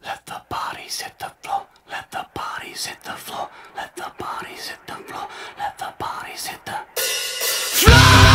Let the bodies hit the floor. Let the bodies hit the floor. Let the bodies hit the floor. Let the bodies hit the floor.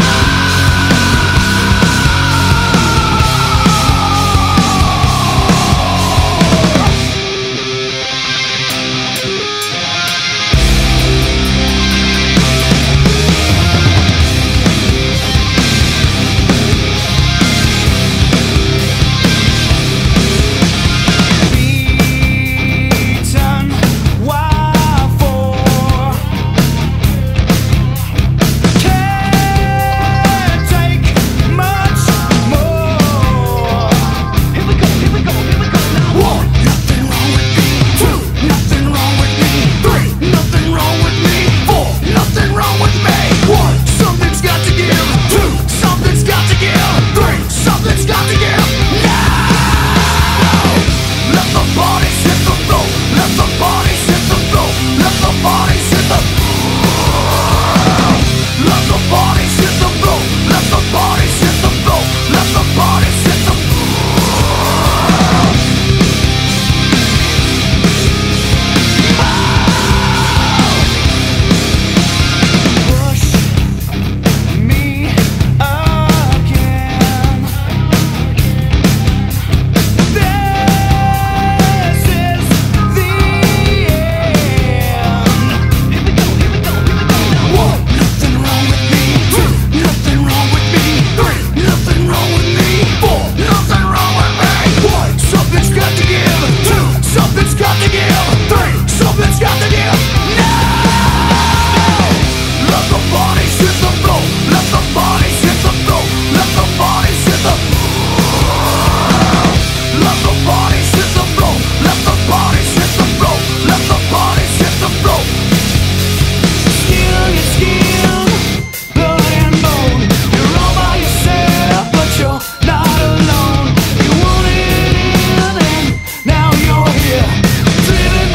Living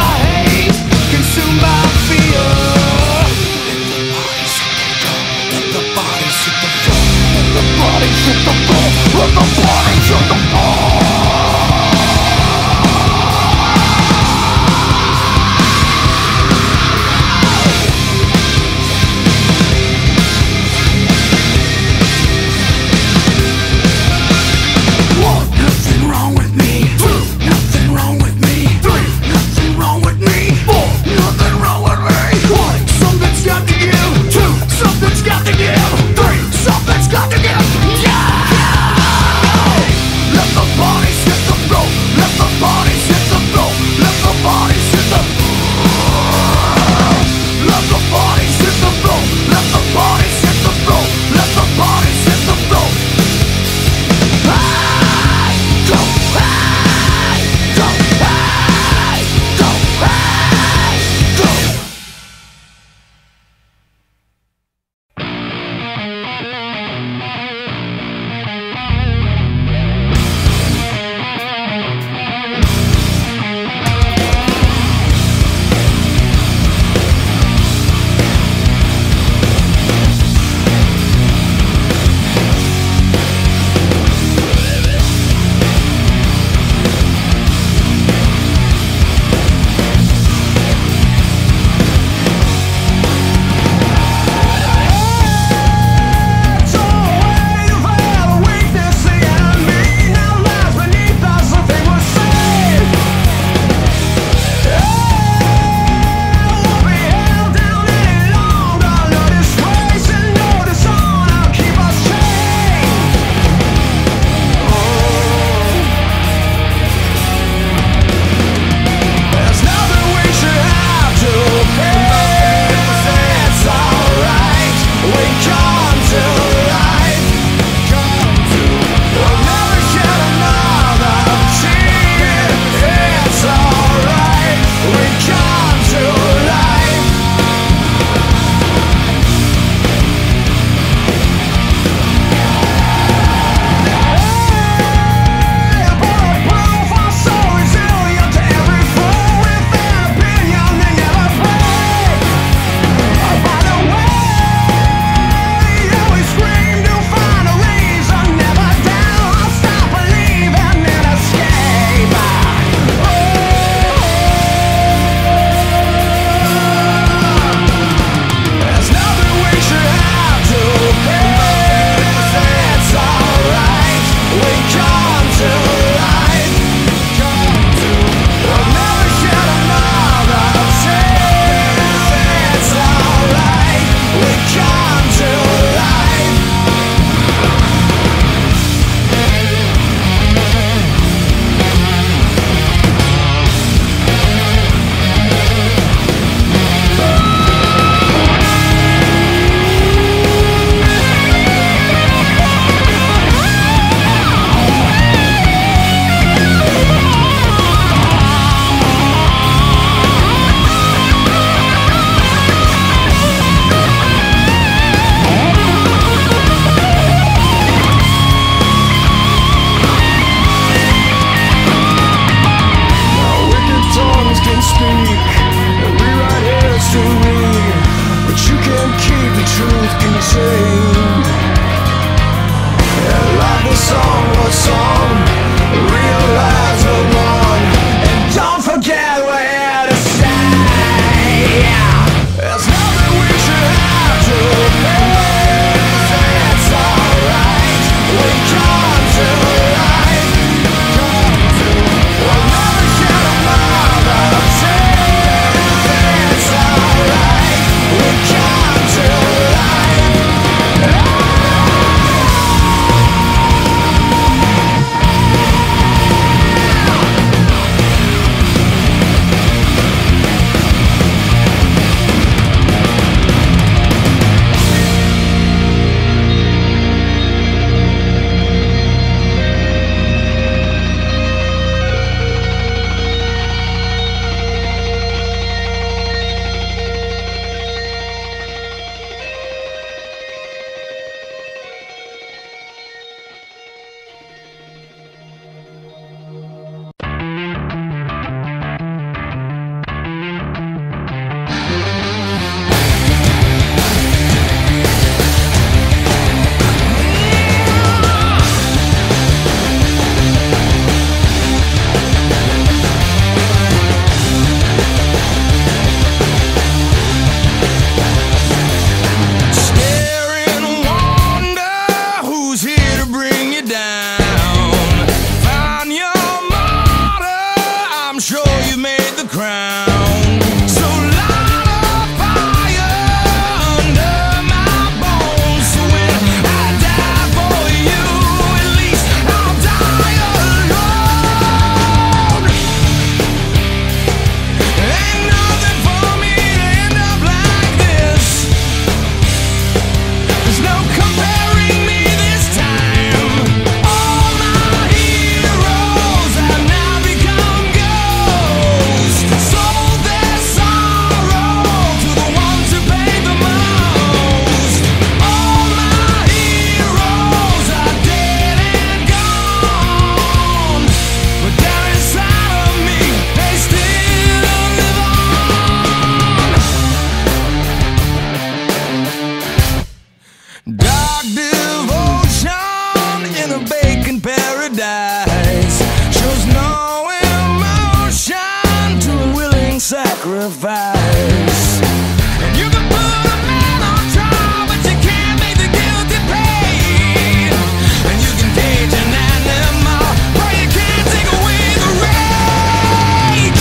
sacrifice. And you can put a man on trial, but you can't make the guilty pay. And you can cage an animal, but you can't take away the rage.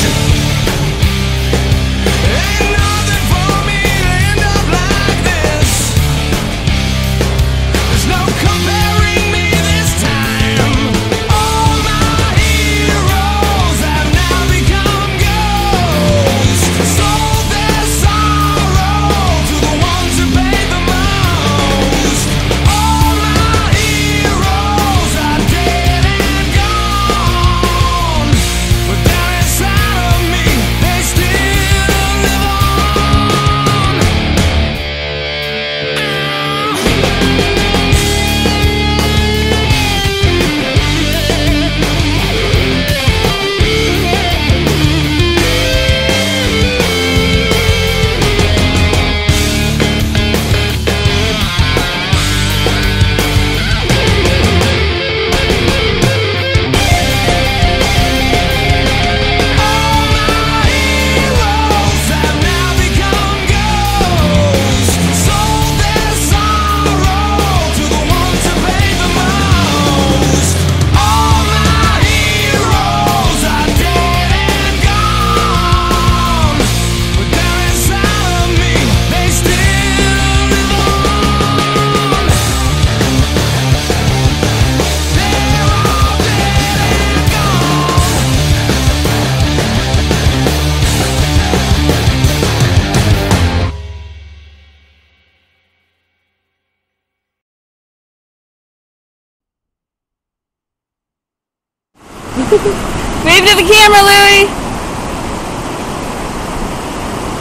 Ain't nothing for me to end up like this. There's no comparing me this time. All my heroes have now become ghosts. Sold their sorrow to the ones who paid the most. All my heroes are dead and gone, but down inside of me they still live on. Heroes have now become ghosts. Sold their sorrow to the ones who paid the most. All my heroes are dead and gone, but down inside of me they still live on. They're all dead and gone. Wave to the camera, Louie!